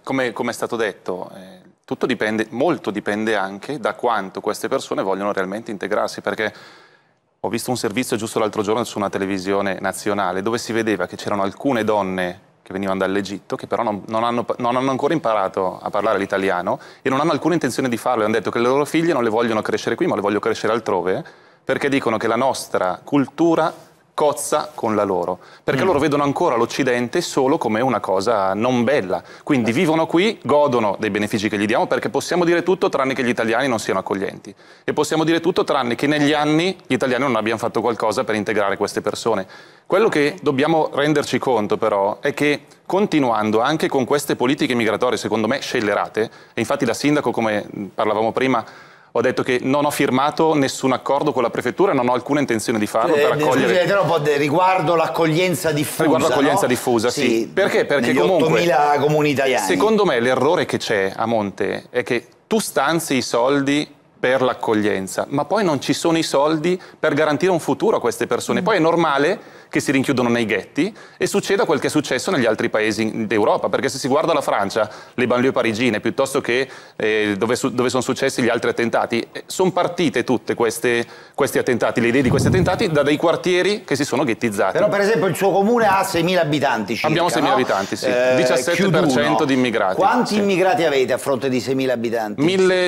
come è stato detto, tutto dipende, molto dipende anche da quanto queste persone vogliono realmente integrarsi, perché ho visto un servizio giusto l'altro giorno su una televisione nazionale dove si vedeva che c'erano alcune donne che venivano dall'Egitto, che però non hanno ancora imparato a parlare l'italiano e non hanno alcuna intenzione di farlo. E hanno detto che le loro figlie non le vogliono crescere qui, ma le vogliono crescere altrove, perché dicono che la nostra cultura cozza con la loro, perché loro vedono ancora l'Occidente solo come una cosa non bella. Quindi vivono qui, godono dei benefici che gli diamo, perché possiamo dire tutto tranne che gli italiani non siano accoglienti. E possiamo dire tutto tranne che negli anni gli italiani non abbiano fatto qualcosa per integrare queste persone. Quello che dobbiamo renderci conto però è che continuando anche con queste politiche migratorie secondo me scellerate, e infatti da sindaco, come parlavamo prima, ho detto che non ho firmato nessun accordo con la prefettura e non ho alcuna intenzione di farlo per accogliere... Riguardo l'accoglienza diffusa, riguardo l'accoglienza diffusa, sì. Perché? Perché comunque... 8.000 comuni italiani. Secondo me l'errore che c'è a monte è che tu stanzi i soldi per l'accoglienza, ma poi non ci sono i soldi per garantire un futuro a queste persone. Poi è normale che si rinchiudono nei ghetti e succeda quel che è successo negli altri paesi d'Europa, perché se si guarda la Francia, le banlieue parigine, piuttosto che dove sono successi gli altri attentati, sono partite tutte questi attentati, le idee di questi attentati, da dei quartieri che si sono ghettizzati. Però per esempio il suo comune ha 6.000 abitanti circa, abbiamo 6.000 abitanti, sì. 17% di immigrati. Quanti immigrati avete a fronte di 6.000 abitanti?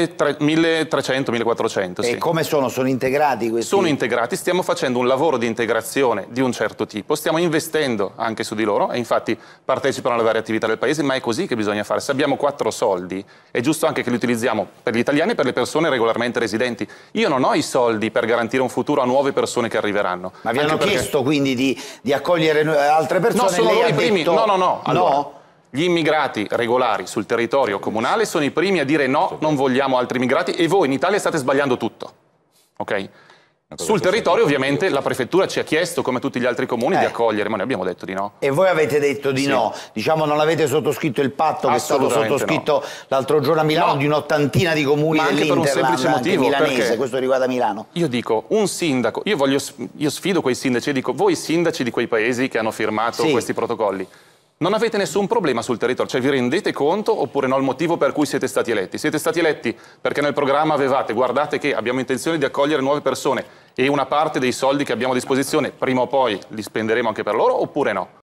1.300, 1.400, sì. E come sono? Sono integrati questi? Sono integrati, stiamo facendo un lavoro di integrazione di un certo tipo, stiamo investendo anche su di loro e infatti partecipano alle varie attività del paese, ma è così che bisogna fare. Se abbiamo 4 soldi è giusto anche che li utilizziamo per gli italiani e per le persone regolarmente residenti. Io non ho i soldi per garantire un futuro a nuove persone che arriveranno. Ma vi hanno chiesto quindi di accogliere altre persone? No, sono loro i primi. Detto... No. Allora, gli immigrati regolari sul territorio comunale sono i primi a dire no, non vogliamo altri immigrati e voi in Italia state sbagliando tutto. Ok? Sul territorio ovviamente la prefettura ci ha chiesto, come tutti gli altri comuni, di accogliere, ma noi abbiamo detto di no. E voi avete detto di no? Diciamo non avete sottoscritto il patto che è stato sottoscritto l'altro giorno a Milano di un'ottantina di comuni dell'Interland, anche per un semplice motivo, milanese, questo riguarda Milano. Io dico, un sindaco, io sfido quei sindaci e dico, voi sindaci di quei paesi che hanno firmato questi protocolli, non avete nessun problema sul territorio, cioè vi rendete conto oppure no il motivo per cui siete stati eletti? Siete stati eletti perché nel programma avevate, guardate che abbiamo intenzione di accogliere nuove persone e una parte dei soldi che abbiamo a disposizione prima o poi li spenderemo anche per loro oppure no?